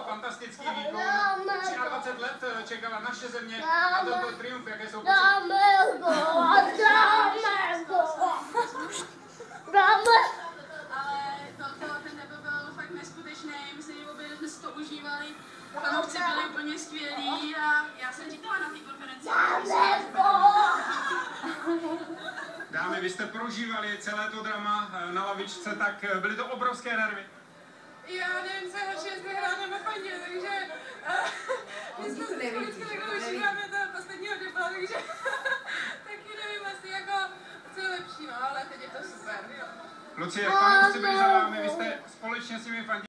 fantastický výkon. 23 let čekala naše země na tento triumf, jaké jsou pocity. Ale ten debut byl fakt neskutečný, myslím, že obě jsme si to užívali, fanoušci byli úplně skvělí a já jsem říkala na té konferenci. Dámy, vy jste prožívali celé to drama na lavičce, tak byly to obrovské nervy. Já nevím, co je horší, jestli hrát nebo fandit, takže my jsme si vždycky takhle užíváme toho posledního debla, takže taky nevím asi jako, co je lepší, no, ale teď je to super. Lucie, fanoušci byli za vámi, vy jste společně s nimi fandili.